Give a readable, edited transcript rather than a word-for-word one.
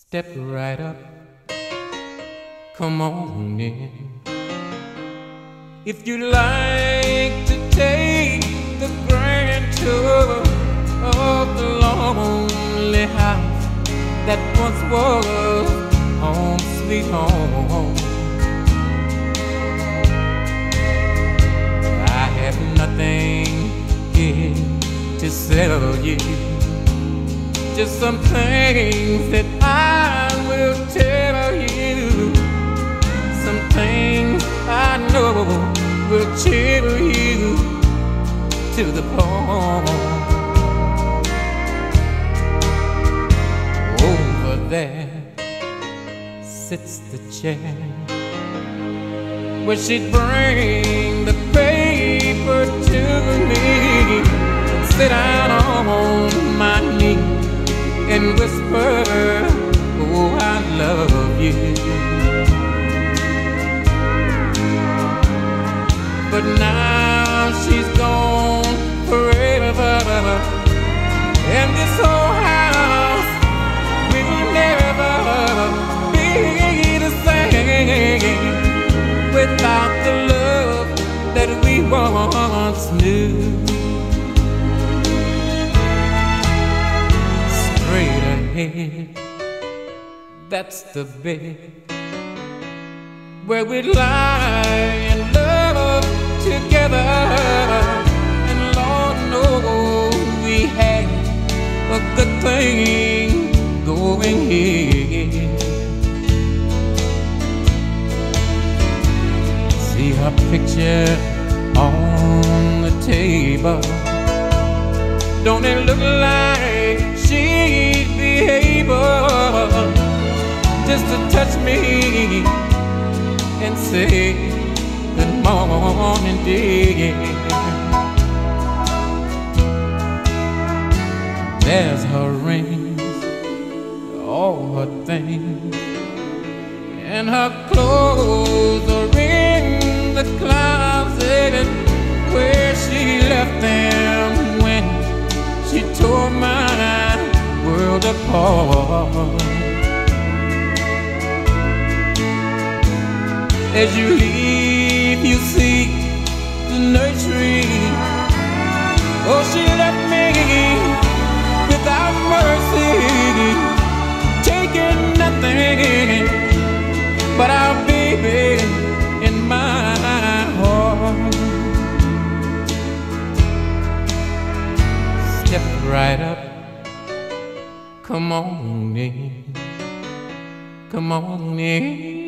Step right up, come on in. If you'd like to take the grand tour of the lonely house that once was home sweet home, I have nothing here to sell you, just some things that I will tell you, some things I know will chill you to the bone. Over there sits the chair where she'd bring the paper to me and sit down on my knee and whisper, oh, I love you. But now she's gone forever, and this whole house will never be the same without the love that we once knew. Straight ahead, that's the bed where we lie and love together, and Lord knows we had a good thing going here. See her picture on the table, don't it look like she'd be able just to touch me and say good morning, dear. There's her rings, all her things, and her clothes are in the closet where she left them when she tore my world apart. As you leave, you see the nursery. Oh, she left me without mercy, taking nothing but our baby in my heart. Step right up, come on in, come on in.